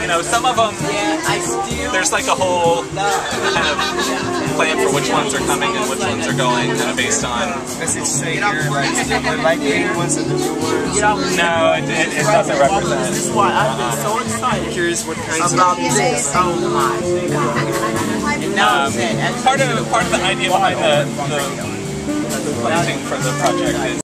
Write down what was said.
know, some of them, there's like a whole kind of plan for which ones are coming and which ones are going, kind of based on... Does it say here, like, the light green ones and the blue ones? No, it doesn't represent. This is why I've been so excited. I'm curious what kinds about of... this. Oh my God. Part of the idea behind the planting for the project is